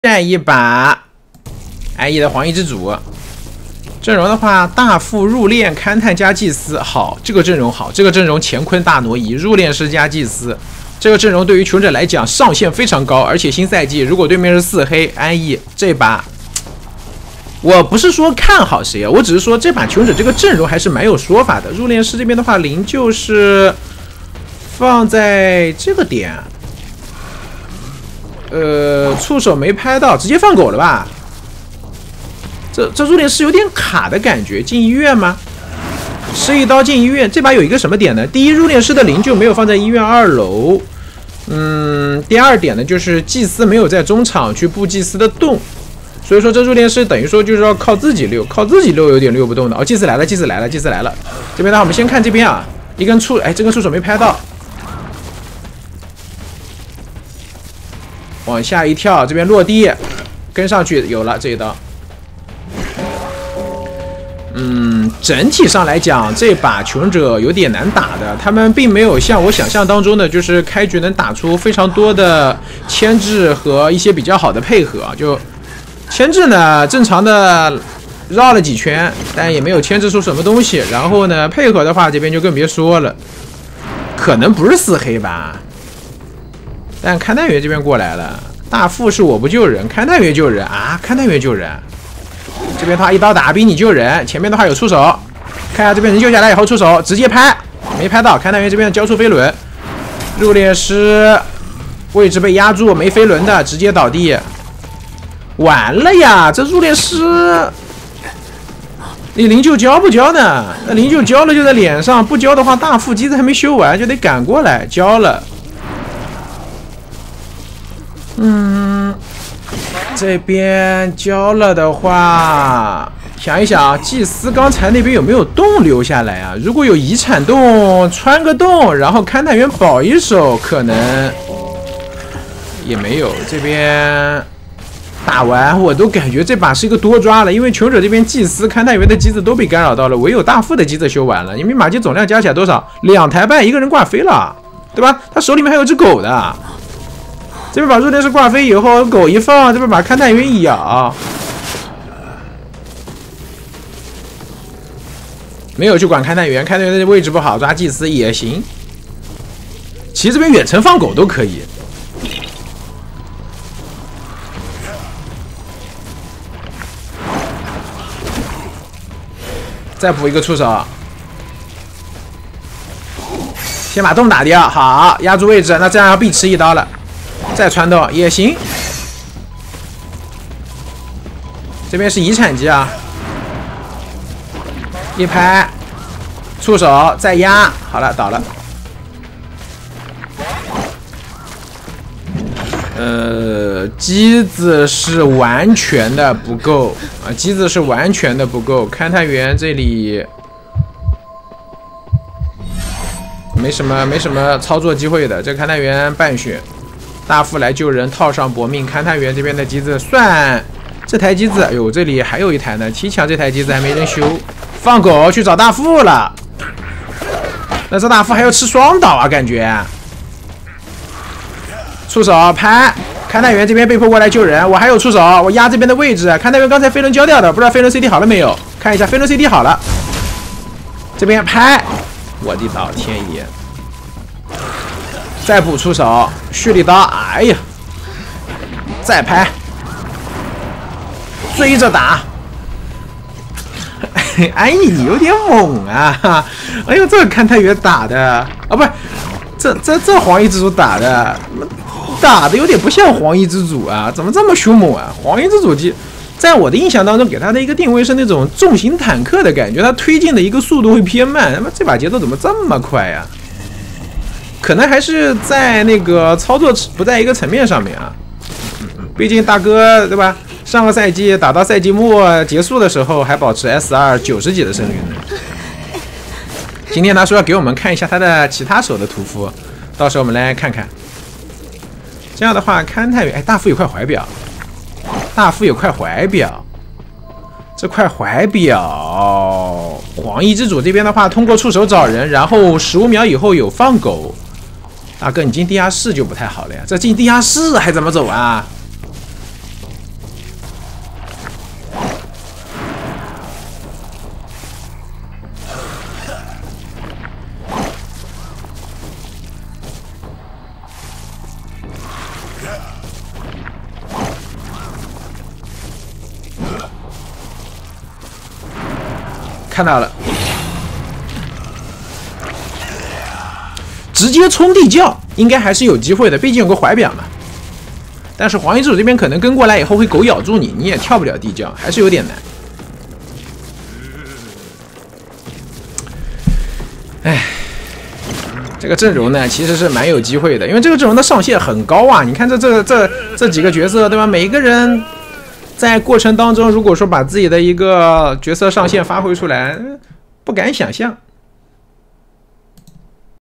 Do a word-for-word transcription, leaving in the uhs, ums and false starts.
战一把安逸的黄衣之主。阵容的话，大副入殓勘探加祭司，好，这个阵容好，这个阵容乾坤大挪移，入殓师加祭司，这个阵容对于穷者来讲上限非常高，而且新赛季如果对面是四黑安逸这把。 我不是说看好谁啊，我只是说这把穷者这个阵容还是蛮有说法的。入殓师这边的话，灵就是放在这个点，呃，触手没拍到，直接放狗了吧？这这入殓师有点卡的感觉，进医院吗？吃一刀进医院，这把有一个什么点呢？第一，入殓师的灵就没有放在医院二楼，嗯，第二点呢，就是祭司没有在中场去布祭司的洞。 所以说这入殓师等于说就是要靠自己溜，靠自己溜有点溜不动的。哦，祭司来了，祭司来了，祭司来了。这边的话，我们先看这边啊，一根触，哎，这根触手没拍到，往下一跳，这边落地，跟上去有了这一刀。嗯，整体上来讲，这把穷者有点难打的，他们并没有像我想象当中的，就是开局能打出非常多的牵制和一些比较好的配合，就。 牵制呢，正常的绕了几圈，但也没有牵制出什么东西。然后呢，配合的话，这边就更别说了，可能不是四黑吧。但勘探员这边过来了，大副是我不救人，勘探员救人啊，勘探员救人。这边他一刀打逼你救人，前面的话有出手，看一下这边人救下来以后出手直接拍，没拍到。勘探员这边交出飞轮，入殓师位置被压住，没飞轮的直接倒地。 完了呀！这入殓师，你灵柩交不交呢？那灵柩交了就在脸上，不交的话，大副机子还没修完，就得赶过来交了。嗯，这边交了的话，想一想，祭司刚才那边有没有洞留下来啊？如果有遗产洞，穿个洞，然后勘探员保一手，可能也没有。这边。 打完我都感觉这把是一个多抓了，因为穷者这边祭司、勘探员的机子都被干扰到了，唯有大副的机子修完了。你密码机总量加起来多少？两台半，一个人挂飞了，对吧？他手里面还有只狗的。这边把入殓师挂飞以后，狗一放，这边把勘探员一咬，没有去管勘探员，勘探员的位置不好，抓祭司也行。其实这边远程放狗都可以。 再补一个出手，先把洞打掉，好，压住位置，那这样要必吃一刀了，再穿洞也行。这边是遗产机啊，一拍，出手再压，好了，倒了。呃，机子是完全的不够啊，机子是完全的不够。勘探员这里没什么没什么操作机会的，这勘探员半血，大副来救人，套上搏命。勘探员这边的机子算这台机子，哎呦，这里还有一台呢，提强这台机子还没人修，放狗去找大副了。那这大副还要吃双倒啊，感觉。 出手拍，勘探员这边被迫过来救人，我还有出手，我压这边的位置。勘探员刚才飞轮交掉的，不知道飞轮 C D 好了没有？看一下飞轮 C D 好了，这边拍，我的老天爷！再补出手，蓄力刀，哎呀，再拍，追着打。安逸，你有点猛啊！哎呦，这个勘探员打的啊，不是，这这这黄衣之主打的。 打的有点不像黄衣之主啊，怎么这么凶猛啊？黄衣之主机，在我的印象当中，给他的一个定位是那种重型坦克的感觉，他推进的一个速度会偏慢。那么这把节奏怎么这么快呀？可能还是在那个操作不在一个层面上面啊。毕竟大哥对吧？上个赛季打到赛季末结束的时候，还保持 S 二 九十几的胜率呢。今天他说要给我们看一下他的其他手的屠夫，到时候我们来看看。 这样的话，勘探员，哎，大副有块怀表，大副有块怀表，这块怀表，黄衣之主这边的话，通过触手找人，然后十五秒以后有放狗，大哥，你进地下室就不太好了呀，这进地下室还怎么走啊？ 看到了，直接冲地窖应该还是有机会的，毕竟有个怀表嘛。但是黄衣之主这边可能跟过来以后会狗咬住你，你也跳不了地窖，还是有点难。哎，这个阵容呢其实是蛮有机会的，因为这个阵容的上限很高啊。你看这这这这几个角色，对吧？每一个人在过程当中，如果说把自己的一个角色上限发挥出来，不敢想象。